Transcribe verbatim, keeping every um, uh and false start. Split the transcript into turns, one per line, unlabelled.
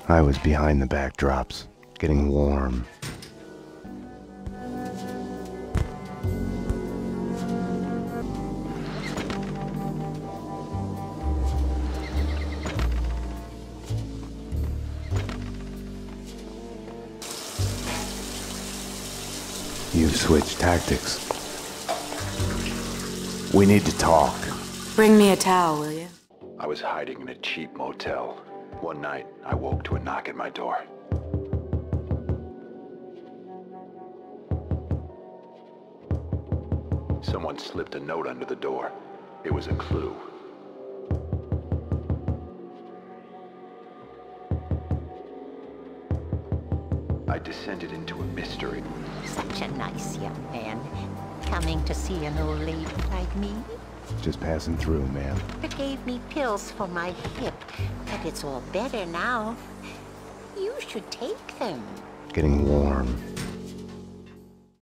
I was behind the backdrops, getting warm. You've switched tactics. We need to talk.
Bring me a towel, will you?
I was hiding in a cheap motel. One night, I woke to a knock at my door. Someone slipped a note under the door. It was a clue. I descended into a mystery.
Such a nice young man, coming to see an old lady like me.
Just passing through, ma'am.
It gave me pills for my hip, but it's all better now. You should take them.
Getting warm.